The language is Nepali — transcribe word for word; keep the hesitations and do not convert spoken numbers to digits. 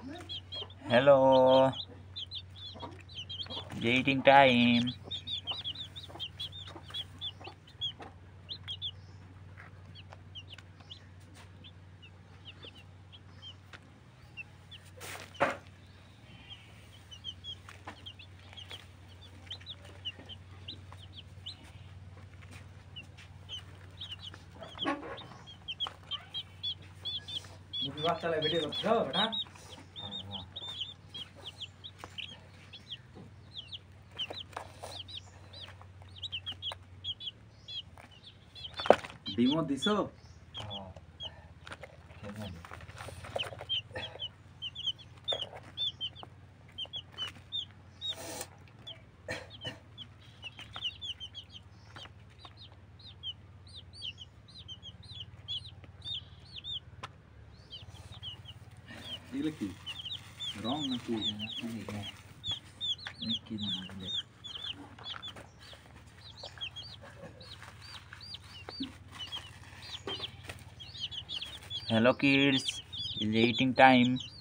Hello, it's eating time. बाच्चालाई भेटेको छ बेटा। डिमो दिसो এগুলো কি রং নাকি কি জানো? Hello kids, it's eating time.